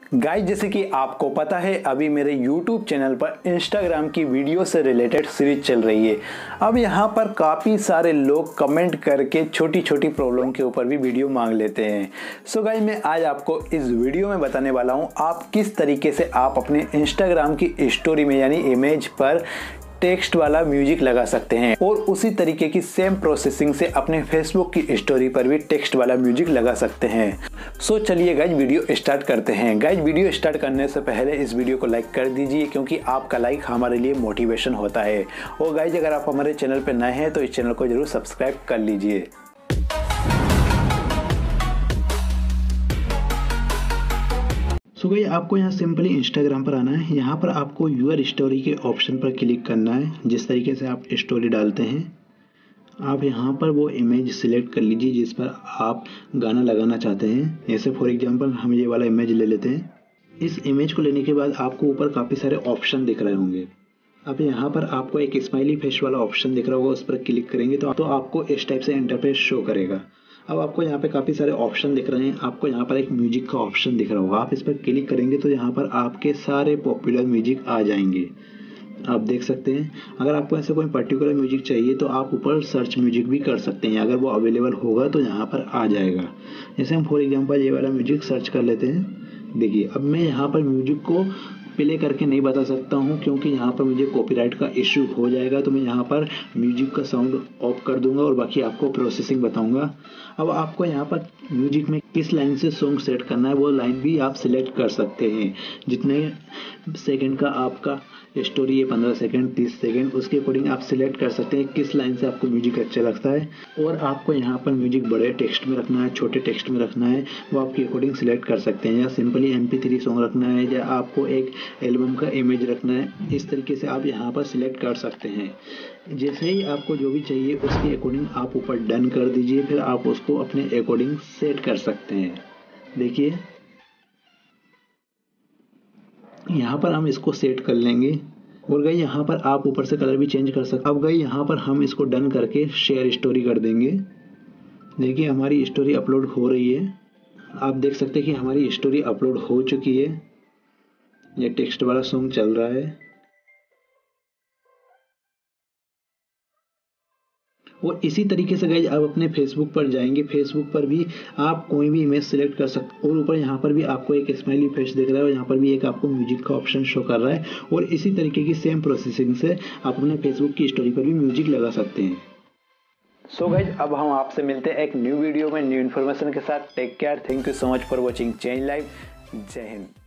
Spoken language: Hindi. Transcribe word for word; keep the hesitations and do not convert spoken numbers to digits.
गाइस, जैसे कि आपको पता है अभी मेरे यूट्यूब चैनल पर इंस्टाग्राम की वीडियो से रिलेटेड सीरीज चल रही है। अब यहाँ पर काफ़ी सारे लोग कमेंट करके छोटी छोटी प्रॉब्लम के ऊपर भी वीडियो मांग लेते हैं। सो गाइस, मैं आज आपको इस वीडियो में बताने वाला हूँ आप किस तरीके से आप अपने इंस्टाग्राम की स्टोरी में यानी इमेज पर टेक्स्ट वाला म्यूजिक लगा सकते हैं और उसी तरीके की सेम प्रोसेसिंग से अपने फेसबुक की स्टोरी पर भी टेक्स्ट वाला म्यूजिक लगा सकते हैं। सो चलिए गाइज वीडियो स्टार्ट करते हैं। गाइज वीडियो स्टार्ट करने से पहले इस वीडियो को लाइक कर दीजिए क्योंकि आपका लाइक हमारे लिए मोटिवेशन होता है। और गाइज अगर आप हमारे चैनल पर नए हैं तो इस चैनल को जरूर सब्सक्राइब कर लीजिए। सो गाइस, आपको यहाँ सिंपली इंस्टाग्राम पर आना है। यहाँ पर आपको यूर स्टोरी के ऑप्शन पर क्लिक करना है। जिस तरीके से आप स्टोरी डालते हैं आप यहाँ पर वो इमेज सिलेक्ट कर लीजिए जिस पर आप गाना लगाना चाहते हैं। जैसे फॉर एग्जांपल हम ये वाला इमेज ले लेते हैं। इस इमेज को लेने के बाद आपको ऊपर काफ़ी सारे ऑप्शन दिख रहे होंगे। अब यहाँ पर आपको एक स्माइली फेस वाला ऑप्शन दिख रहा होगा, उस पर क्लिक करेंगे तो, तो आपको इस टाइप से इंटरफेस शो करेगा। अब आपको यहाँ पे काफ़ी सारे ऑप्शन दिख रहे हैं। आपको यहाँ पर एक म्यूजिक का ऑप्शन दिख रहा होगा, आप इस पर क्लिक करेंगे तो यहाँ पर आपके सारे पॉपुलर म्यूजिक आ जाएंगे। आप देख सकते हैं। अगर आपको ऐसे कोई पर्टिकुलर म्यूजिक चाहिए तो आप ऊपर सर्च म्यूजिक भी कर सकते हैं। अगर वो अवेलेबल होगा तो यहाँ पर आ जाएगा। जैसे हम फॉर एग्जांपल ये वाला म्यूजिक सर्च कर लेते हैं। देखिए, अब मैं यहाँ पर म्यूजिक को प्ले करके नहीं बता सकता हूँ क्योंकि यहाँ पर मुझे कॉपीराइट का इश्यू हो जाएगा। तो मैं यहाँ पर म्यूजिक का साउंड ऑफ कर दूंगा और बाकी आपको प्रोसेसिंग बताऊंगा। अब आपको यहाँ पर म्यूजिक में किस लाइन से सॉन्ग सेट करना है वो लाइन भी आप सिलेक्ट कर सकते हैं। जितने सेकंड का आपका स्टोरी है, पंद्रह सेकंड, तीस सेकंड, उसके अकॉर्डिंग आप सिलेक्ट कर सकते हैं किस लाइन से आपको म्यूजिक अच्छा लगता है। और आपको यहाँ पर म्यूजिक बड़े टेक्स्ट में रखना है, छोटे टेक्स्ट में रखना है, वो आपके अकॉर्डिंग सिलेक्ट कर सकते हैं। या simply M P three song रखना है या आपको एक एल्बम का इमेज रखना है, इस तरीके से आप यहाँ पर सिलेक्ट कर सकते हैं। जैसे ही आपको जो भी चाहिए उसके अकॉर्डिंग आप ऊपर डन कर दीजिए, फिर आप उसको अपने अकॉर्डिंग सेट कर सकते हैं। देखिए, यहाँ पर हम इसको सेट कर लेंगे और गई यहाँ पर आप ऊपर से कलर भी चेंज कर सकते। अब गई यहाँ पर हम इसको डन करके शेयर स्टोरी कर देंगे। देखिए, हमारी स्टोरी अपलोड हो रही है। आप देख सकते हैं कि हमारी स्टोरी अपलोड हो चुकी है। ये टेक्स्ट वाला सॉन्ग चल रहा है और इसी तरीके से गाइज आप अपने फेसबुक पर जाएंगे। फेसबुक पर भी आप कोई भी इमेज सेलेक्ट कर सकते और ऊपर यहाँ पर भी आपको एक स्माइली फेस दिख रहा है और यहाँ पर भी एक आपको म्यूजिक का ऑप्शन शो कर रहा है। और इसी तरीके की सेम प्रोसेसिंग से आप अपने फेसबुक की स्टोरी पर भी म्यूजिक लगा सकते हैं। सो गाइज, अब हम आपसे मिलते हैं एक न्यू वीडियो में न्यू इन्फॉर्मेशन के साथ। Take care, thank you so much for watching change life. जय हिंद।